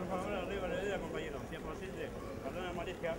por favor, arriba la idea, compañero. Si es posible, perdona molestia.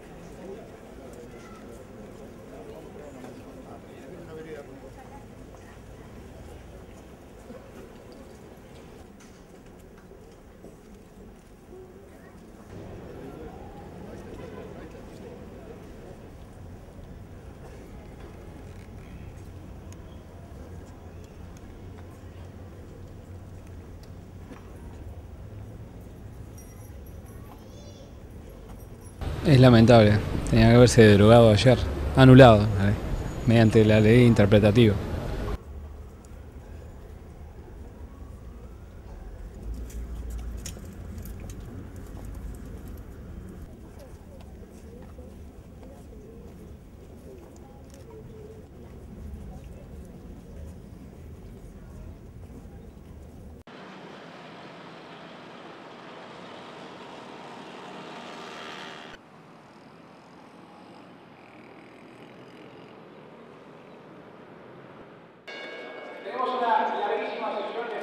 Es lamentable, tenía que haberse derogado ayer, anulado, mediante la ley interpretativa. Tenemos una larguísima sesión de